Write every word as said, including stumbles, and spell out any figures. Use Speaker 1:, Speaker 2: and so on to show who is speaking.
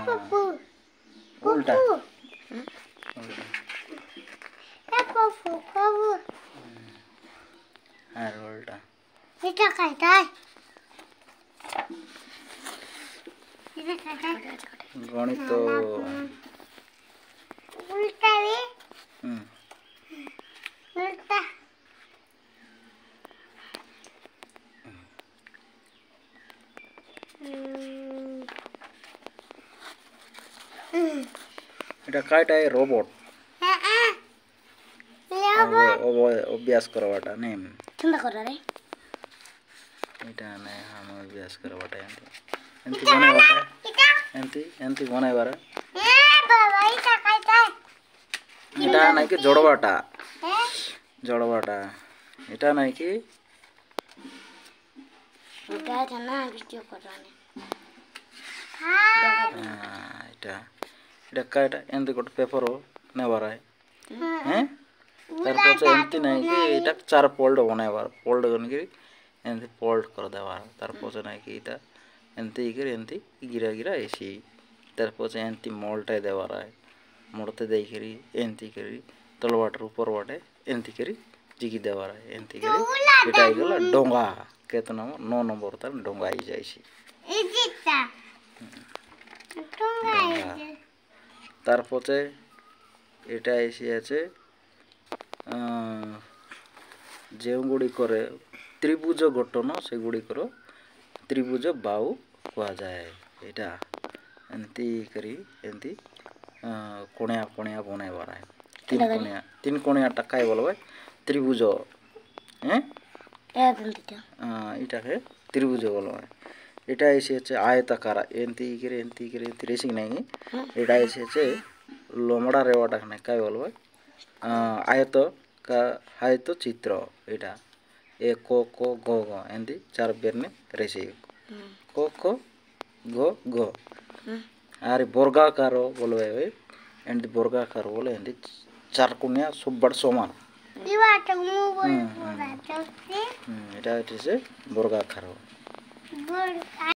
Speaker 1: पप्पू
Speaker 2: उल्टा
Speaker 1: उल्टा पप्पू पप्पू
Speaker 2: আর উল্টা
Speaker 1: এটা কাটাই এটা কাটাই
Speaker 2: গণিত
Speaker 1: উল্টা রে
Speaker 2: হুম
Speaker 1: উল্টা
Speaker 2: এটা কাটাই রোবট অভ্যাস করবাটা নেম
Speaker 1: ঠান্ডা করা রে
Speaker 2: এটা নে हम अभ्यास करवाटा एंती एंती बनावाटा एंती एंती बनावारा
Speaker 1: ए बाबा इटा काटाई
Speaker 2: এটা নাই কি জড়বাটা জড়বাটা এটা নাই কি
Speaker 1: এটা জানা ভিডিও করবানে হ্যাঁ
Speaker 2: এটা এটা কাটা এন্ড গোট পেপার নেবারাই হ্যাঁ তারপর এমতি নাই কি এটা চার फोल्ड बनाइबार फोल्ड करके एंती फोल्ड कर देबार तारपर নাই কি এটা एंती করে एंती गिरा गिरा ऐसी तारपर एंती मोल्टा देबाराय मोड़ते देई करी एंती करी तलवाटर ऊपर वाटे एंती करी जिगी देबाराय एंती करी এটা হইগলা ডোঙ্গা কত নম্বর नौ নম্বর তার ডোঙ্গা আই যাইছি
Speaker 1: ইজিটা ডোঙ্গা আইছে
Speaker 2: তারপরে এটা এসে আছে ଯେଉଁଗୁଡ଼ିକରେ ତ୍ରିଭୁଜ ଗଠନ ସେଗୁଡ଼ିକର ତ୍ରିଭୁଜ ବାହୁ କୁହାଯାଏ ଏଇଟା ଏମିତି କରି ଏମିତି କୋଣିଆ କୋଣିଆ ବନାଇବାର ତିନି କୋଣିଆ ତିନି କୋଣିଆଟା କାଇଁ ବୋଲବେ ତ୍ରିଭୁଜ ଏଁ ଏଇଟାକେ ତ୍ରିଭୁଜ ବୋଲବେ এটা এসে আছে আয়তাকার এমতি করে এমতি করে এমতি রেসিং নাই এটা এসে আছে লম্বড়া রেওয়াটা না কাই বলবো আয়ত का आयत चित्र এটা এ ক ক গ গ এমতি চার বেরনে রেসি ক ক গ গ আর বর্গাকার বলবে এমতি বর্গাকার বলে এমতি চার কোণিয়া সববার সমান
Speaker 1: দিবাটা মু বল পুরা চলছে
Speaker 2: এটা হচ্ছে বর্গাকার বর্গ